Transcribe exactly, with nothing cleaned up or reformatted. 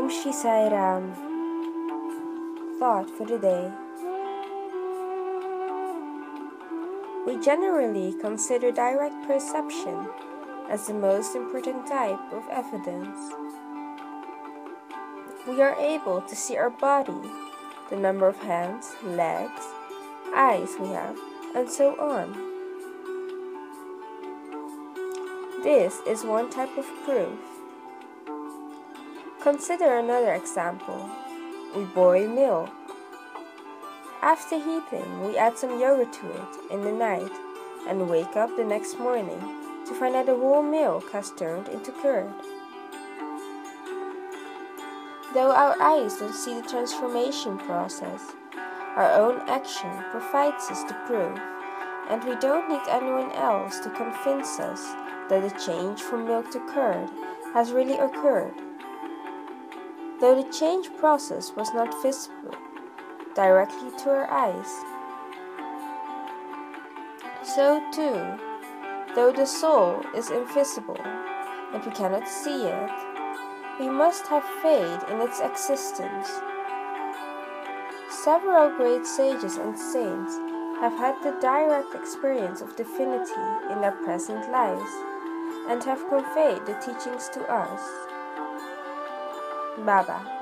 Om Shri Sai Ram. Thought for the day. We generally consider direct perception as the most important type of evidence. We are able to see our body, the number of hands, legs, eyes we have, and so on. This is one type of proof. Consider another example. We boil milk. After heating, we add some yogurt to it in the night and wake up the next morning to find that the whole milk has turned into curd. Though our eyes don't see the transformation process, our own action provides us the proof, and we don't need anyone else to convince us that the change from milk to curd has really occurred. Though the change process was not visible directly to our eyes, so too, though the soul is invisible and we cannot see it, we must have faith in its existence. Several great sages and saints have had the direct experience of divinity in their present lives and have conveyed the teachings to us. Baba.